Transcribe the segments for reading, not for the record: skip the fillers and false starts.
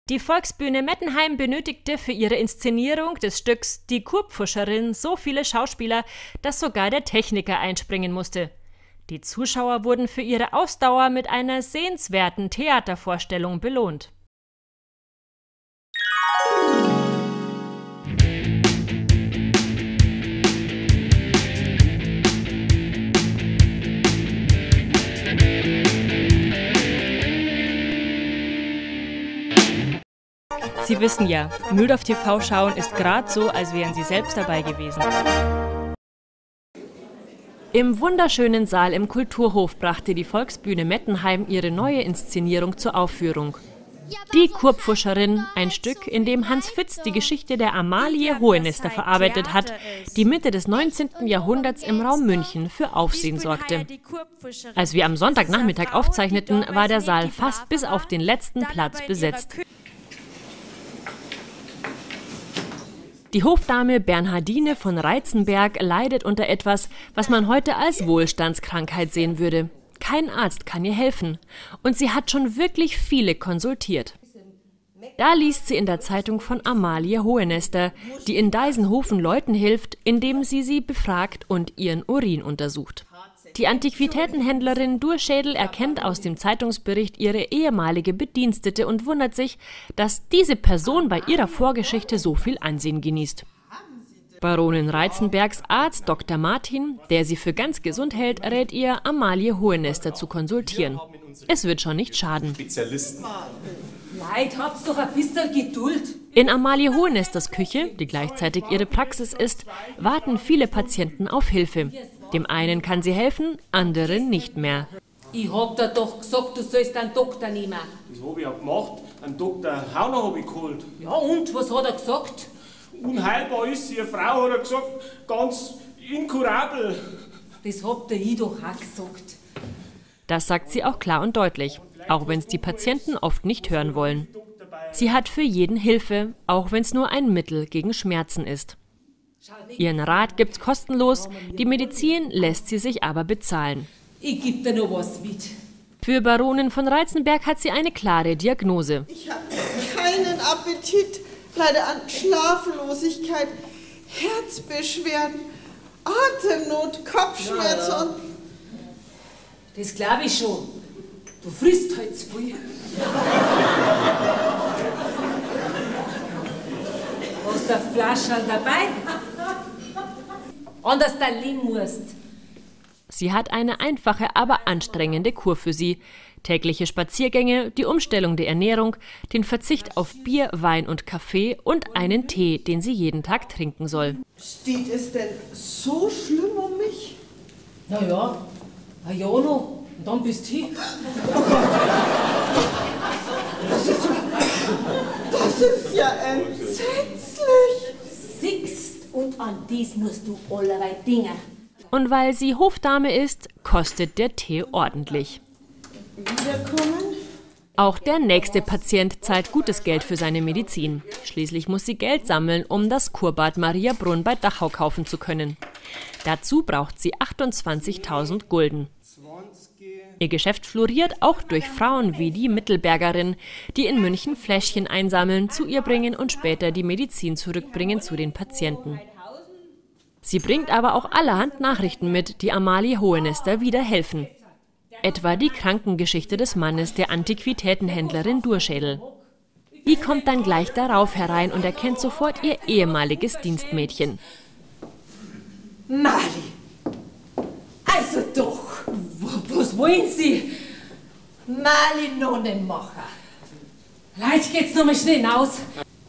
Die Volksbühne Mettenheim benötigte für ihre Inszenierung des Stücks Die Kurpfuscherin so viele Schauspieler, dass sogar der Techniker einspringen musste. Die Zuschauer wurden für ihre Ausdauer mit einer sehenswerten Theatervorstellung belohnt. Sie wissen ja, Mühldorf TV schauen ist gerade so, als wären Sie selbst dabei gewesen. Im wunderschönen Saal im Kulturhof brachte die Volksbühne Mettenheim ihre neue Inszenierung zur Aufführung. Die Kurpfuscherin, ein Stück, in dem Hans Fitz die Geschichte der Amalie Hohenester verarbeitet hat, die Mitte des 19. Jahrhunderts im Raum München für Aufsehen sorgte. Als wir am Sonntagnachmittag aufzeichneten, war der Saal fast bis auf den letzten Platz besetzt. Die Hofdame Bernhardine von Reizenberg leidet unter etwas, was man heute als Wohlstandskrankheit sehen würde. Kein Arzt kann ihr helfen. Und sie hat schon wirklich viele konsultiert. Da liest sie in der Zeitung von Amalie Hohenester, die in Deisenhofen Leuten hilft, indem sie sie befragt und ihren Urin untersucht. Die Antiquitätenhändlerin Durschädel erkennt aus dem Zeitungsbericht ihre ehemalige Bedienstete und wundert sich, dass diese Person bei ihrer Vorgeschichte so viel Ansehen genießt. Baronin Reizenbergs Arzt Dr. Martin, der sie für ganz gesund hält, rät ihr, Amalie Hohenester zu konsultieren. Es wird schon nicht schaden. Leid, habt's doch ein bisschen Geduld. In Amalie Hohenesters Küche, die gleichzeitig ihre Praxis ist, warten viele Patienten auf Hilfe. Dem einen kann sie helfen, anderen nicht mehr. Ich hab dir doch gesagt, du sollst einen Doktor nehmen. Das hab ich ja gemacht. Einen Dr. Hauner hab ich geholt. Ja und, was hat er gesagt? Unheilbar ist sie, eine Frau, hat er gesagt, ganz inkurabel. Das hab dir ich doch auch gesagt. Das sagt sie auch klar und deutlich, auch wenn es die Patienten oft nicht hören wollen. Sie hat für jeden Hilfe, auch wenn es nur ein Mittel gegen Schmerzen ist. Ihren Rat gibt's kostenlos, die Medizin lässt sie sich aber bezahlen. Ich geb dir noch was mit. Für Baronin von Reizenberg hat sie eine klare Diagnose. Ich habe keinen Appetit, leide an Schlaflosigkeit, Herzbeschwerden, Atemnot, Kopfschmerzen und... Das glaube ich schon. Du frisst halt zu viel. Hast du eine Flasche dabei? Anders da leben musst. Sie hat eine einfache, aber anstrengende Kur für sie. Tägliche Spaziergänge, die Umstellung der Ernährung, den Verzicht auf Bier, Wein und Kaffee und einen Tee, den sie jeden Tag trinken soll. Steht es denn so schlimm um mich? Naja, ein Jahr noch. Und dann bist du hin. Das ist ja entsetzlich. Siehst, und an dies musst du allerlei Dinge. Und weil sie Hofdame ist, kostet der Tee ordentlich. Wiederkommen? Auch der nächste Patient zahlt gutes Geld für seine Medizin. Schließlich muss sie Geld sammeln, um das Kurbad Mariabrunn bei Dachau kaufen zu können. Dazu braucht sie 28.000 Gulden. Ihr Geschäft floriert auch durch Frauen wie die Mittelbergerin, die in München Fläschchen einsammeln, zu ihr bringen und später die Medizin zurückbringen zu den Patienten. Sie bringt aber auch allerhand Nachrichten mit, die Amalie Hohenester wieder helfen. Etwa die Krankengeschichte des Mannes der Antiquitätenhändlerin Durschädel. Die kommt dann gleich darauf herein und erkennt sofort ihr ehemaliges Dienstmädchen. Mali, also doch. Was wollen Sie? Mali Nonnenmacher. Leute, geht's noch mal schnell hinaus.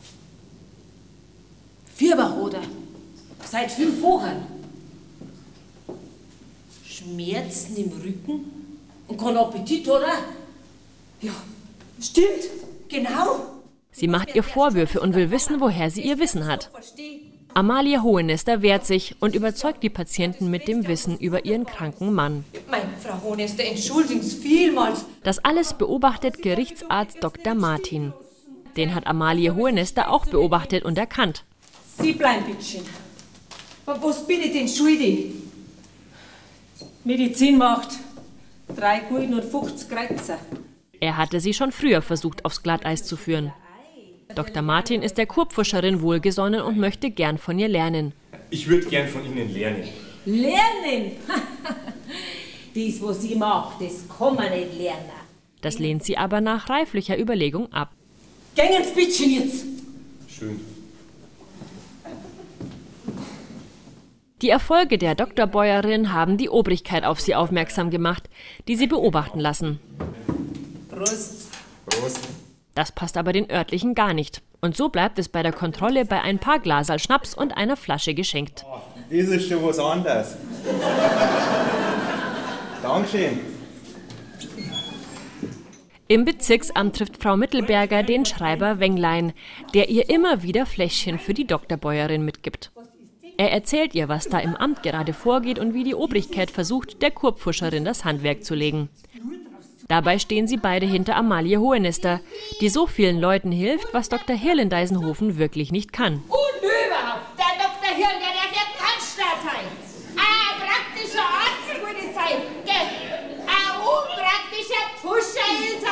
Fieber, oder? Seit 5 Wochen. Schmerzen im Rücken? Und kein Appetit, oder? Ja, stimmt, genau. Sie macht ihr Vorwürfe und will wissen, woher sie ihr Wissen hat. Amalie Hohenester wehrt sich und überzeugt die Patienten mit dem Wissen über ihren kranken Mann. Meine Frau Hohenester, entschuldigen Sie vielmals. Das alles beobachtet Gerichtsarzt Dr. Martin. Den hat Amalie Hohenester auch beobachtet und erkannt. Sie bleiben, bitteschön. Was bin ich denn schuldig? Medizin macht 3 Gulden und 50 Kreuzer. Er hatte sie schon früher versucht, aufs Glatteis zu führen. Dr. Martin ist der Kurpfuscherin wohlgesonnen und möchte gern von ihr lernen. Ich würde gern von Ihnen lernen. Lernen? Das, was ich mag, das kann man nicht lernen. Das lehnt sie aber nach reiflicher Überlegung ab. Geh ins Bittchen jetzt! Schön. Die Erfolge der Doktorbäuerin haben die Obrigkeit auf sie aufmerksam gemacht, die sie beobachten lassen. Prost! Prost. Das passt aber den örtlichen gar nicht. Und so bleibt es bei der Kontrolle bei ein paar Glaserl Schnaps und einer Flasche geschenkt. Das ist schon was anderes. Dankeschön. Im Bezirksamt trifft Frau Mittelberger den Schreiber Wenglein, der ihr immer wieder Fläschchen für die Doktorbäuerin mitgibt. Er erzählt ihr, was da im Amt gerade vorgeht und wie die Obrigkeit versucht, der Kurpfuscherin das Handwerk zu legen. Dabei stehen sie beide hinter Amalie Hohenester, die so vielen Leuten hilft, was Dr. Hirl in Deisenhofen wirklich nicht kann. Und überhaupt, der Dr. Hirl, der darf ja ganz stark sein. Ein praktischer Arzt würde sein, gell? Ein unpraktischer Pfuscher ist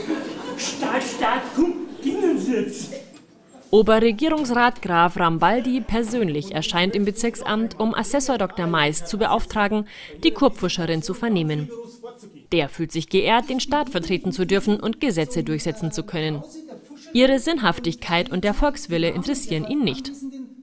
er. Stark, komm, gehen Sie jetzt. Oberregierungsrat Graf Rambaldi persönlich erscheint im Bezirksamt, um Assessor Dr. Mais zu beauftragen, die Kurpfuscherin zu vernehmen. Der fühlt sich geehrt, den Staat vertreten zu dürfen und Gesetze durchsetzen zu können. Ihre Sinnhaftigkeit und der Volkswille interessieren ihn nicht.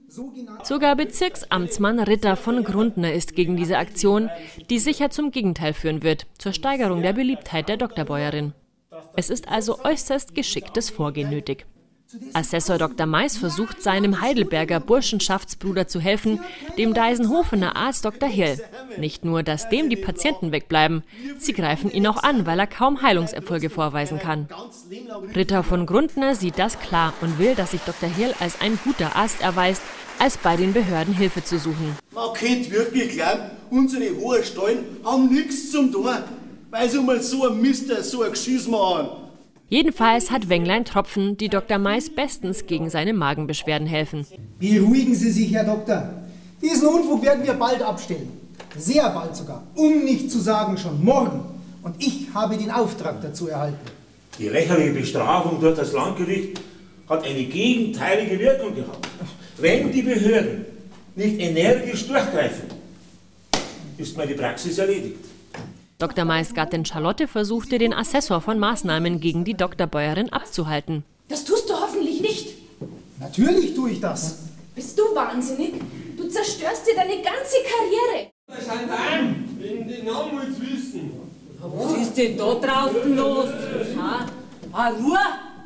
Sogar Bezirksamtsmann Ritter von Grundner ist gegen diese Aktion, die sicher zum Gegenteil führen wird, zur Steigerung der Beliebtheit der Doktorbäuerin. Es ist also äußerst geschicktes Vorgehen nötig. Assessor Dr. Mais versucht, seinem Heidelberger Burschenschaftsbruder zu helfen, dem Deisenhofener Arzt Dr. Hirl. Nicht nur, dass dem die Patienten wegbleiben, sie greifen ihn auch an, weil er kaum Heilungserfolge vorweisen kann. Ritter von Grundner sieht das klar und will, dass sich Dr. Hirl als ein guter Arzt erweist, als bei den Behörden Hilfe zu suchen. Man könnte wirklich glauben, unsere hohen Steuern haben nichts zum tun, weil sie mal so ein Mister, so ein Geschiss machen. Jedenfalls hat Wenglein Tropfen, die Dr. Mais bestens gegen seine Magenbeschwerden helfen. Beruhigen Sie sich, Herr Doktor. Diesen Unfug werden wir bald abstellen. Sehr bald sogar. Um nicht zu sagen schon morgen. Und ich habe den Auftrag dazu erhalten. Die lächerliche Bestrafung durch das Landgericht hat eine gegenteilige Wirkung gehabt. Wenn die Behörden nicht energisch durchgreifen, ist meine Praxis erledigt. Dr. Mais Gattin Charlotte versuchte, den Assessor von Maßnahmen gegen die Doktorbäuerin abzuhalten. Das tust du hoffentlich nicht. Natürlich tue ich das. Bist du wahnsinnig? Du zerstörst dir deine ganze Karriere. Den Namen willst du wissen. Was ist denn da draußen los? Ruhe!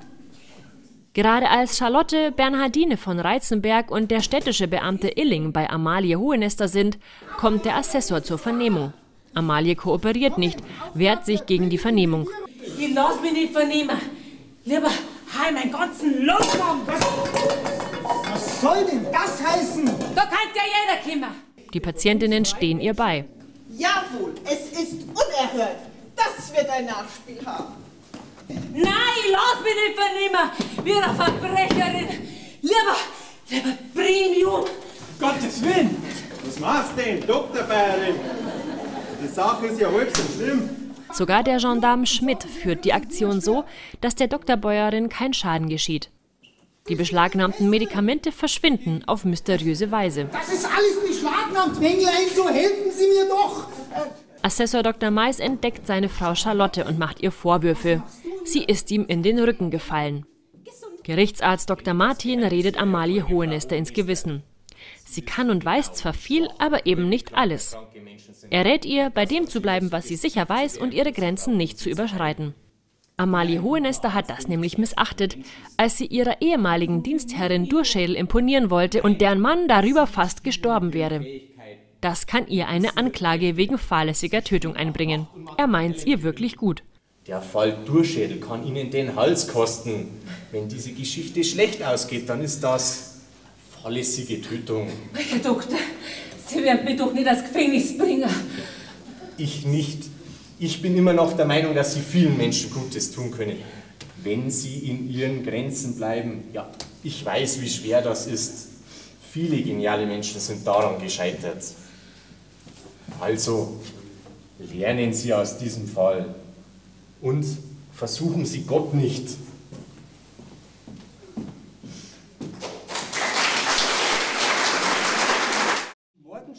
Gerade als Charlotte, Bernhardine von Reizenberg und der städtische Beamte Illing bei Amalie Hohenester sind, kommt der Assessor zur Vernehmung. Amalie kooperiert nicht, wehrt sich gegen die Vernehmung. Ich lass mich nicht vernehmen. Lieber heim meinen ganzen Losmann. Was soll denn das heißen? Da kann ja jeder kommen. Die Patientinnen stehen ihr bei. Jawohl, es ist unerhört. Das wird ein Nachspiel haben. Nein, ich lass mich nicht vernehmen. Wie eine Verbrecherin. Lieber Premium. Gottes Willen. Was machst du denn, Doktorbäuerin? Die Sache ist ja halb so schlimm. Sogar der Gendarm Schmidt führt die Aktion so, dass der Doktorbäuerin kein Schaden geschieht. Die beschlagnahmten Medikamente verschwinden auf mysteriöse Weise. Das ist alles beschlagnahmt, Wenglein, so helfen Sie mir doch. Assessor Dr. Mais entdeckt seine Frau Charlotte und macht ihr Vorwürfe. Sie ist ihm in den Rücken gefallen. Gerichtsarzt Dr. Martin redet Amalie Hohenester ins Gewissen. Sie kann und weiß zwar viel, aber eben nicht alles. Er rät ihr, bei dem zu bleiben, was sie sicher weiß und ihre Grenzen nicht zu überschreiten. Amalie Hohenester hat das nämlich missachtet, als sie ihrer ehemaligen Dienstherrin Durschädel imponieren wollte und deren Mann darüber fast gestorben wäre. Das kann ihr eine Anklage wegen fahrlässiger Tötung einbringen. Er meint's ihr wirklich gut. Der Fall Durschädel kann Ihnen den Hals kosten. Wenn diese Geschichte schlecht ausgeht, dann ist das fahrlässige Tötung. Herr Doktor, Sie werden mich doch nicht ins Gefängnis bringen. Ich nicht. Ich bin immer noch der Meinung, dass Sie vielen Menschen Gutes tun können, wenn sie in ihren Grenzen bleiben. Ja, ich weiß, wie schwer das ist. Viele geniale Menschen sind daran gescheitert. Also, lernen Sie aus diesem Fall und versuchen Sie Gott nicht.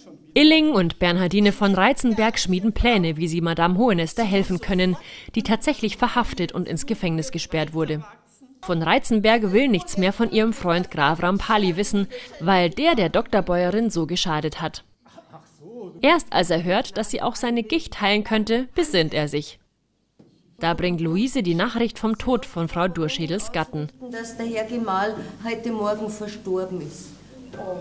Illing und Bernhardine von Reizenberg schmieden Pläne, wie sie Madame Hohenester helfen können, die tatsächlich verhaftet und ins Gefängnis gesperrt wurde. Von Reizenberg will nichts mehr von ihrem Freund Graf Rampali wissen, weil der Doktorbäuerin so geschadet hat. Erst als er hört, dass sie auch seine Gicht heilen könnte, besinnt er sich. Da bringt Luise die Nachricht vom Tod von Frau Durschädels Gatten. Dass der Herr Gemahl heute Morgen verstorben ist. Oh,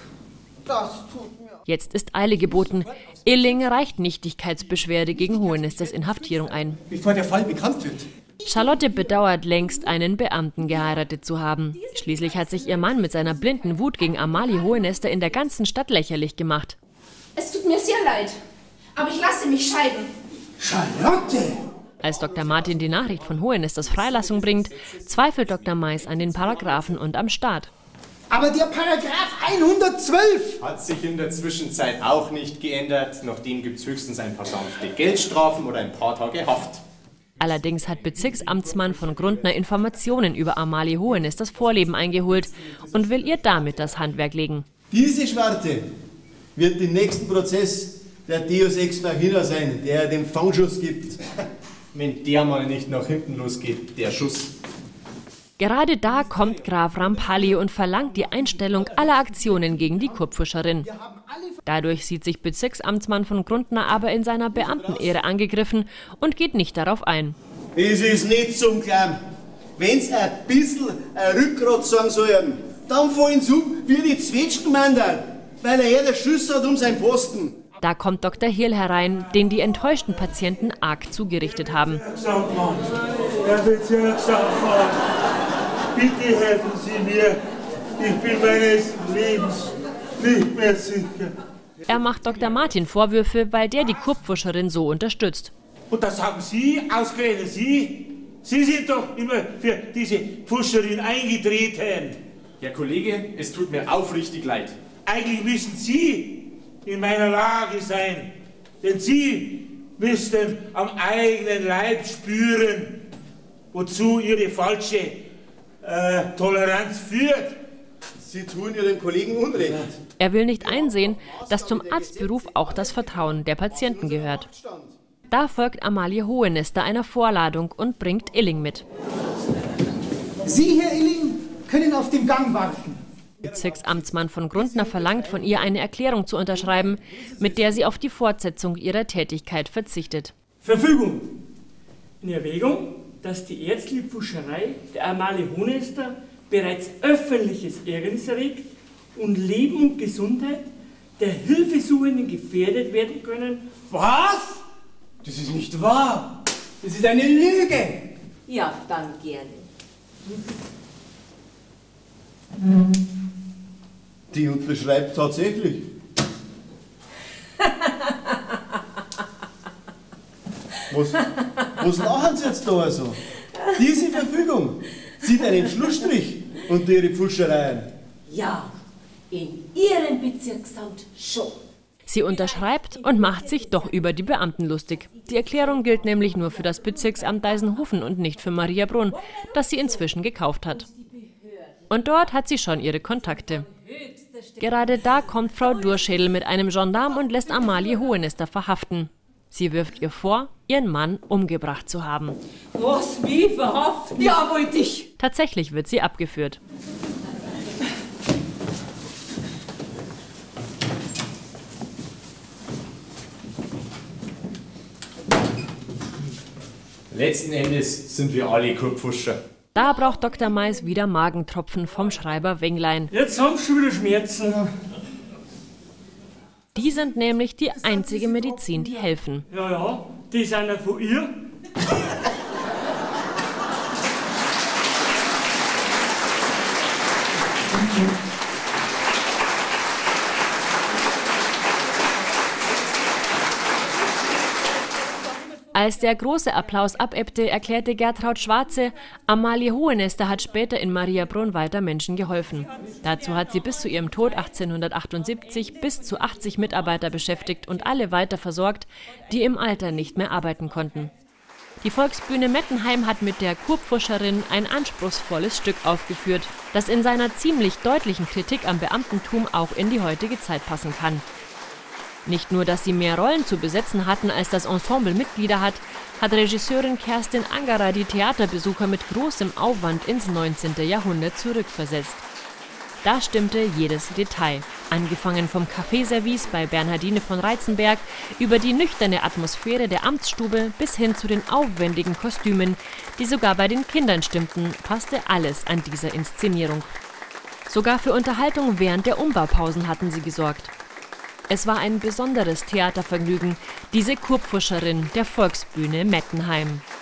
das tut mir. Jetzt ist Eile geboten. Illing reicht Nichtigkeitsbeschwerde gegen Hohenesters Inhaftierung ein. Bevor der Fall bekannt wird. Charlotte bedauert längst, einen Beamten geheiratet zu haben. Schließlich hat sich ihr Mann mit seiner blinden Wut gegen Amalie Hohenester in der ganzen Stadt lächerlich gemacht. Es tut mir sehr leid, aber ich lasse mich scheiden. Charlotte! Als Dr. Martin die Nachricht von Hohenesters Freilassung bringt, zweifelt Dr. Mais an den Paragraphen und am Staat. Aber der Paragraph 112 hat sich in der Zwischenzeit auch nicht geändert. Nachdem gibt es höchstens ein paar sanfte Geldstrafen oder ein paar Tage Haft. Allerdings hat Bezirksamtsmann von Grundner Informationen über Amalie Hohenesters Vorleben eingeholt und will ihr damit das Handwerk legen. Diese Schwarte wird im nächsten Prozess der Deus Ex Machina sein, der den Fangschuss gibt. Wenn der mal nicht nach hinten losgeht, der Schuss. Gerade da kommt Graf Rampali und verlangt die Einstellung aller Aktionen gegen die Kurpfuscherin. Dadurch sieht sich Bezirksamtsmann von Grundner aber in seiner Beamtenehre angegriffen und geht nicht darauf ein. Es ist nicht zum Glauben. Wenn Sie ein bisschen ein Rückgrat sagen sollen, dann fallen Sie um wie die Zwetschgenmandel, weil er der Schuss hat um seinen Posten. Da kommt Dr. Hirl herein, den die enttäuschten Patienten arg zugerichtet haben. Herr Bezirksamtmann, bitte helfen Sie mir. Ich bin meines Lebens nicht mehr sicher. Er macht Dr. Martin Vorwürfe, weil der die Kurpfuscherin so unterstützt. Und das haben Sie, ausgerechnet Sie? Sie sind doch immer für diese Pfuscherin eingetreten. Herr Kollege, es tut mir aufrichtig leid. Eigentlich müssen Sie in meiner Lage sein, denn Sie müssten am eigenen Leib spüren, wozu Ihre falsche Toleranz führt. Sie tun Ihrem Kollegen Unrecht. Er will nicht einsehen, dass zum Arztberuf auch das Vertrauen der Patienten gehört. Da folgt Amalie Hohenester einer Vorladung und bringt Illing mit. Sie, Herr Illing, können auf dem Gang warten. Bezirksamtsmann von Grundner verlangt von ihr, eine Erklärung zu unterschreiben, mit der sie auf die Fortsetzung ihrer Tätigkeit verzichtet. Verfügung. In Erwägung, dass die ärztliche Pfuscherei der Amalie Hohenester bereits öffentliches Ärgernis erregt und Leben und Gesundheit der Hilfesuchenden gefährdet werden können. Was? Das ist nicht wahr. Das ist eine Lüge. Ja, dann gerne. Die unterschreibt tatsächlich. Was lachen Sie jetzt da so? Diese Verfügung zieht einen Schlussstrich unter Ihre Pfuschereien. Ja, in Ihrem Bezirksamt schon. Sie unterschreibt und macht sich doch über die Beamten lustig. Die Erklärung gilt nämlich nur für das Bezirksamt Deisenhofen und nicht für Mariabrunn, das sie inzwischen gekauft hat. Und dort hat sie schon ihre Kontakte. Gerade da kommt Frau Durschädel mit einem Gendarm und lässt Amalie Hohenester verhaften. Sie wirft ihr vor, ihren Mann umgebracht zu haben. Was, wie verhaften? Ja, wollte ich. Tatsächlich wird sie abgeführt. Letzten Endes sind wir alle Kurpfuscher. Da braucht Dr. Mais wieder Magentropfen vom Schreiber Wenglein. Jetzt haben Sie schon wieder Schmerzen. Die sind nämlich die einzige Medizin, die helfen. Ja, die sind ja von ihr. Als der große Applaus abebbte, erklärte Gertraud Schwarze, Amalie Hohenester hat später in Mariabrunn weiter Menschen geholfen. Dazu hat sie bis zu ihrem Tod 1878 bis zu 80 Mitarbeiter beschäftigt und alle weiter versorgt, die im Alter nicht mehr arbeiten konnten. Die Volksbühne Mettenheim hat mit der Kurpfuscherin ein anspruchsvolles Stück aufgeführt, das in seiner ziemlich deutlichen Kritik am Beamtentum auch in die heutige Zeit passen kann. Nicht nur, dass sie mehr Rollen zu besetzen hatten, als das Ensemble Mitglieder hat Regisseurin Kerstin Angerer die Theaterbesucher mit großem Aufwand ins 19. Jahrhundert zurückversetzt. Da stimmte jedes Detail, angefangen vom Kaffeeservice bei Bernhardine von Reizenberg über die nüchterne Atmosphäre der Amtsstube bis hin zu den aufwendigen Kostümen, die sogar bei den Kindern stimmten, passte alles an dieser Inszenierung. Sogar für Unterhaltung während der Umbaupausen hatten sie gesorgt. Es war ein besonderes Theatervergnügen, diese Kurpfuscherin der Volksbühne Mettenheim.